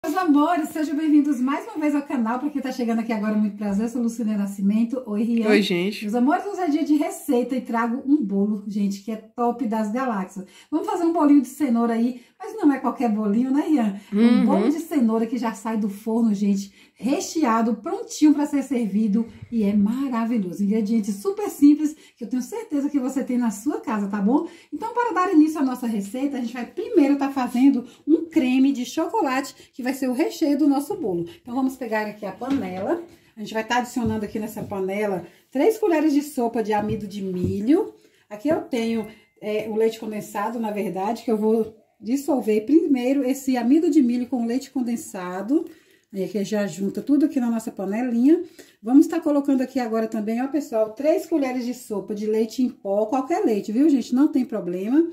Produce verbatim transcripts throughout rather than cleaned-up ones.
Meus amores, sejam bem-vindos mais uma vez ao canal. Para quem tá chegando aqui agora, muito prazer, eu sou Lucília Nascimento. Oi, Rian. Oi, gente. Meus amores, hoje é dia de receita e trago um bolo, gente, que é top das galáxias. Vamos fazer um bolinho de cenoura aí, mas não é qualquer bolinho, né, Rian? É um Uhum. bolo de cenoura que já sai do forno, gente, recheado, prontinho para ser servido e é maravilhoso. Ingredientes super simples que eu tenho certeza que você tem na sua casa, tá bom? Então, para dar início à nossa receita, a gente vai primeiro estar fazendo um creme de chocolate que vai ser o recheio do nosso bolo. Então, vamos pegar aqui a panela. A gente vai estar adicionando aqui nessa panela três colheres de sopa de amido de milho. Aqui eu tenho é, o leite condensado, na verdade, que eu vou dissolver primeiro esse amido de milho com leite condensado. Aí aqui já junta tudo aqui na nossa panelinha. Vamos estar colocando aqui agora também, ó, pessoal, três colheres de sopa de leite em pó, qualquer leite, viu, gente? Não tem problema.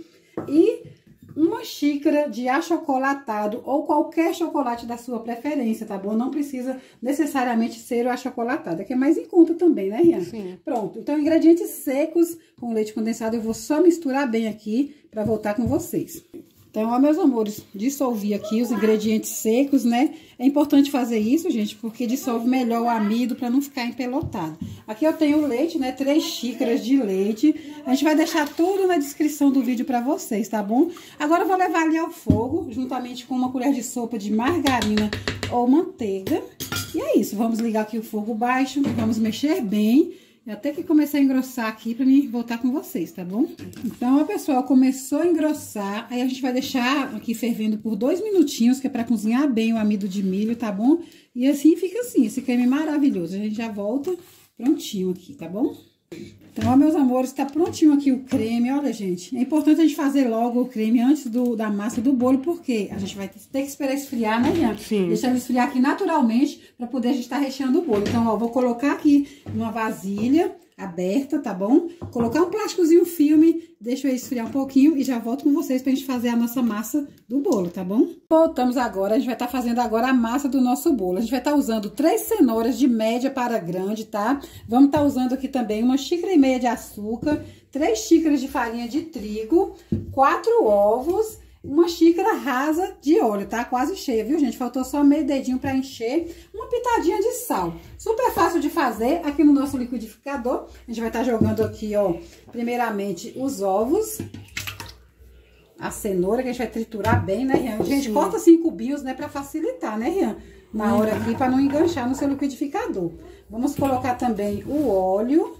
E uma xícara de achocolatado ou qualquer chocolate da sua preferência, tá bom? Não precisa necessariamente ser o achocolatado, que é mais em conta também, né, Rian? Sim. Pronto, então ingredientes secos com leite condensado eu vou só misturar bem aqui para voltar com vocês. Então, ó, meus amores, dissolvi aqui os ingredientes secos, né? É importante fazer isso, gente, porque dissolve melhor o amido para não ficar empelotado. Aqui eu tenho o leite, né? Três xícaras de leite. A gente vai deixar tudo na descrição do vídeo para vocês, tá bom? Agora eu vou levar ali ao fogo, juntamente com uma colher de sopa de margarina ou manteiga. E é isso, vamos ligar aqui o fogo baixo, vamos mexer bem. Até que começar a engrossar aqui pra mim voltar com vocês, tá bom? Então, ó, pessoal, começou a engrossar. Aí a gente vai deixar aqui fervendo por dois minutinhos, que é pra cozinhar bem o amido de milho, tá bom? E assim fica assim, esse creme maravilhoso. A gente já volta prontinho aqui, tá bom? Então, ó, meus amores, tá prontinho aqui o creme. Olha, gente, é importante a gente fazer logo o creme antes do, da massa do bolo, porque a gente vai ter que esperar esfriar, né, Rian? Sim. Deixar ele esfriar aqui naturalmente, pra poder a gente estar recheando o bolo. Então, ó, vou colocar aqui numa vasilha aberta, tá bom? Colocar um plásticozinho filme, deixa eu esfriar um pouquinho e já volto com vocês pra gente fazer a nossa massa do bolo, tá bom? Voltamos agora, a gente vai estar fazendo agora a massa do nosso bolo. A gente vai estar usando três cenouras de média para grande, tá? Vamos estar usando aqui também uma xícara e meia de açúcar, três xícaras de farinha de trigo, quatro ovos, uma xícara rasa de óleo, tá? Quase cheia, viu, gente? Faltou só meio dedinho pra encher. Uma pitadinha de sal. Super fácil de fazer aqui no nosso liquidificador. A gente vai estar jogando aqui, ó, primeiramente os ovos. A cenoura, que a gente vai triturar bem, né, Rian? Gente, Sim. corta assim em cubinhos, né, pra facilitar, né, Rian? Na hora aqui, pra não enganchar no seu liquidificador. Vamos colocar também o óleo,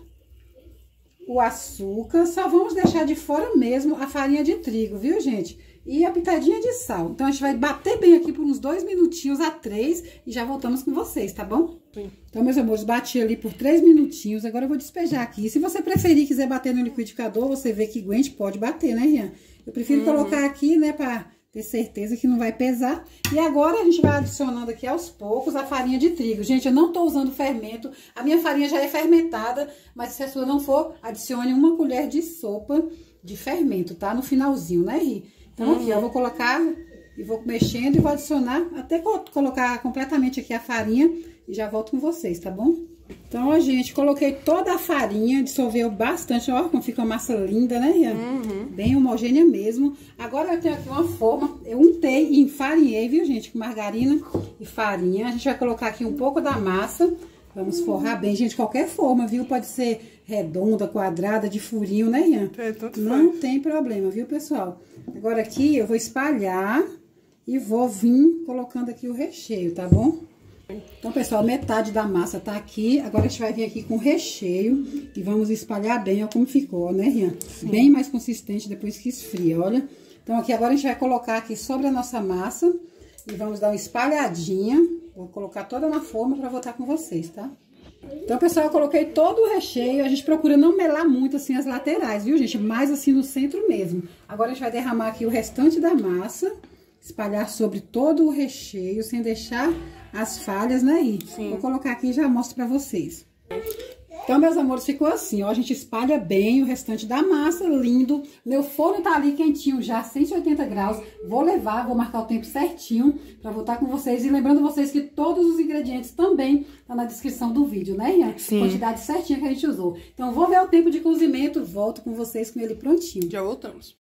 o açúcar. Só vamos deixar de fora mesmo a farinha de trigo, viu, gente? E a pitadinha de sal. Então, a gente vai bater bem aqui por uns dois minutinhos a três e já voltamos com vocês, tá bom? Sim. Então, meus amores, bati ali por três minutinhos. Agora eu vou despejar aqui. Se você preferir, quiser bater no liquidificador, você vê que aguente, pode bater, né, Rian? Eu prefiro uhum. colocar aqui, né, pra ter certeza que não vai pesar. E agora a gente vai adicionando aqui aos poucos a farinha de trigo. Gente, eu não tô usando fermento. A minha farinha já é fermentada, mas se a sua não for, adicione uma colher de sopa de fermento, tá? No finalzinho, né, Ri? Então, uhum. aqui, eu vou colocar e vou mexendo e vou adicionar até colocar completamente aqui a farinha e já volto com vocês, tá bom? Então, ó, gente, coloquei toda a farinha, dissolveu bastante, ó, como fica uma massa linda, né, Rian? Uhum. Bem homogênea mesmo. Agora eu tenho aqui uma forma, eu untei e enfarinhei, viu, gente, com margarina e farinha. A gente vai colocar aqui um pouco da massa, vamos forrar bem, gente, qualquer forma, viu? Pode ser redonda, quadrada, de furinho, né, Rian? É, tanto Não faz. tem problema, viu, pessoal? Agora aqui eu vou espalhar e vou vir colocando aqui o recheio, tá bom? Então, pessoal, metade da massa tá aqui. Agora a gente vai vir aqui com o recheio e vamos espalhar bem, ó, como ficou, né, Rian? Sim. Bem mais consistente depois que esfria, olha. Então, aqui agora a gente vai colocar aqui sobre a nossa massa e vamos dar uma espalhadinha. Vou colocar toda na forma pra voltar com vocês, tá? Então, pessoal, eu coloquei todo o recheio. A gente procura não melar muito assim as laterais, viu, gente? Mais assim no centro mesmo. Agora a gente vai derramar aqui o restante da massa, espalhar sobre todo o recheio, sem deixar as falhas, né, Ri? Sim. Vou colocar aqui e já mostro pra vocês. Então, meus amores, ficou assim, ó. A gente espalha bem o restante da massa, lindo. Meu forno tá ali quentinho já, cento e oitenta graus. Vou levar, vou marcar o tempo certinho pra voltar com vocês. E lembrando vocês que todos os ingredientes também estão na descrição do vídeo, né, Rian? Sim. Quantidade certinha que a gente usou. Então, vou ver o tempo de cozimento, volto com vocês com ele prontinho. Já voltamos.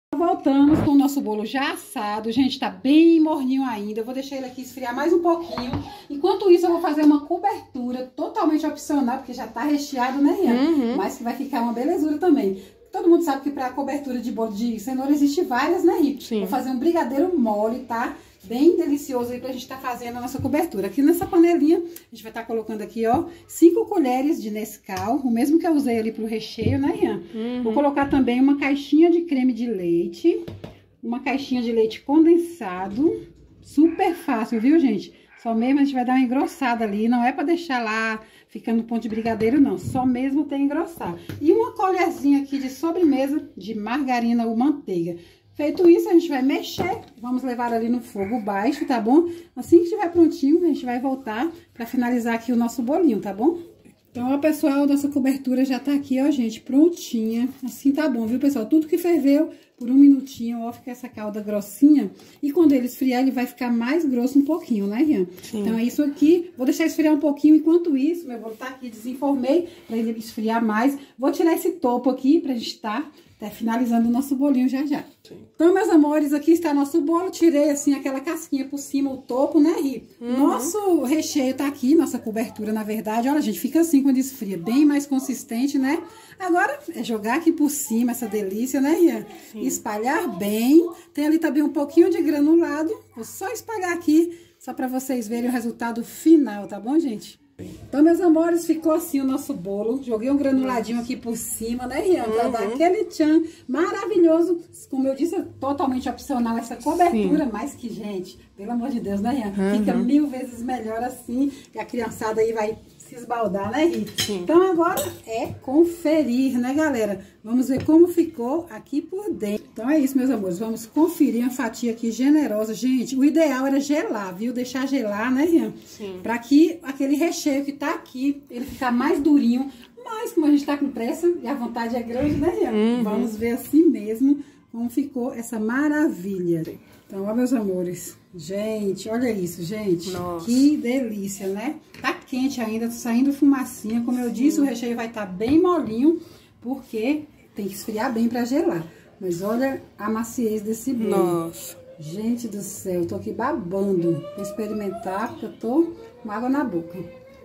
Voltamos com o nosso bolo já assado. Gente, tá bem morninho ainda. Eu vou deixar ele aqui esfriar mais um pouquinho. Enquanto isso, eu vou fazer uma cobertura totalmente opcional, porque já tá recheado, né, Rian? Uhum. Mas que vai ficar uma belezura também. Todo mundo sabe que pra cobertura de bolo de cenoura existe várias, né, Rian? Sim. Vou fazer um brigadeiro mole, tá? Bem delicioso aí pra gente tá fazendo a nossa cobertura. Aqui nessa panelinha, a gente vai estar tá colocando aqui, ó, cinco colheres de Nescau, o mesmo que eu usei ali pro recheio, né, Rian? Uhum. Vou colocar também uma caixinha de creme de leite, uma caixinha de leite condensado, super fácil, viu, gente? Só mesmo a gente vai dar uma engrossada ali, não é pra deixar lá ficando no ponto de brigadeiro, não. Só mesmo tem engrossar. E uma colherzinha aqui de sobremesa de margarina ou manteiga. Feito isso, a gente vai mexer, vamos levar ali no fogo baixo, tá bom? Assim que estiver prontinho, a gente vai voltar pra finalizar aqui o nosso bolinho, tá bom? Então, ó, pessoal, nossa cobertura já tá aqui, ó, gente, prontinha. Assim tá bom, viu, pessoal? Tudo que ferveu por um minutinho, ó, fica essa calda grossinha. E quando ele esfriar, ele vai ficar mais grosso um pouquinho, né, Rian? Sim. Então, é isso aqui. Vou deixar esfriar um pouquinho. Enquanto isso, meu bolo tá aqui, desenformei pra ele esfriar mais. Vou tirar esse topo aqui pra gente tá... Tá finalizando o nosso bolinho já já. Sim. Então, meus amores, aqui está nosso bolo. Tirei, assim, aquela casquinha por cima, o topo, né, Ri? Uhum. Nosso recheio tá aqui, nossa cobertura, na verdade. Olha, gente, fica assim quando esfria. Bem mais consistente, né? Agora, é jogar aqui por cima essa delícia, né, Rian? Espalhar bem. Tem ali também um pouquinho de granulado. Vou só espalhar aqui, só pra vocês verem o resultado final, tá bom, gente? Então, meus amores, ficou assim o nosso bolo. Joguei um granuladinho aqui por cima, né, Rian? Pra uhum. dar aquele tchan maravilhoso. Como eu disse, é totalmente opcional essa cobertura. Sim. Mas que, gente, pelo amor de Deus, né, Rian? Uhum. Fica mil vezes melhor assim. E a criançada aí vai se esbaldar, né, Rian? Então, agora é conferir, né, galera? Vamos ver como ficou aqui por dentro. Então, é isso, meus amores. Vamos conferir uma fatia aqui generosa. Gente, o ideal era gelar, viu? Deixar gelar, né, Rian? Sim. Pra que aquele recheio que tá aqui, ele ficar mais durinho. Mas, como a gente tá com pressa e a vontade é grande, né, Rian? Uhum. Vamos ver assim mesmo como ficou essa maravilha. Então, ó, meus amores. Gente, olha isso, gente. Nossa. Que delícia, né? Tá quente ainda, tá saindo fumacinha. Como eu disse, o recheio vai estar tá bem molinho, porque tem que esfriar bem pra gelar. Mas olha a maciez desse bolo. Nossa. Gente do céu, eu tô aqui babando pra experimentar, porque eu tô com água na boca.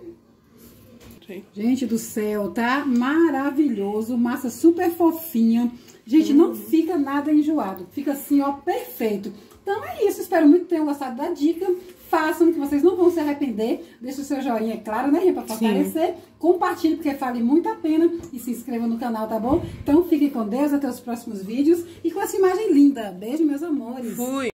Sim. Gente do céu, tá maravilhoso. Massa super fofinha. Gente, uhum. não fica nada enjoado. Fica assim, ó, perfeito. Então é isso, espero muito que tenham gostado da dica. Façam, que vocês não vão se arrepender. Deixa o seu joinha, é claro, né, Ria, pra fortalecer. Sim. Compartilhe, porque vale muito a pena. E se inscreva no canal, tá bom? Então fiquem com Deus, até os próximos vídeos. E com essa imagem linda. Beijo, meus amores. Fui.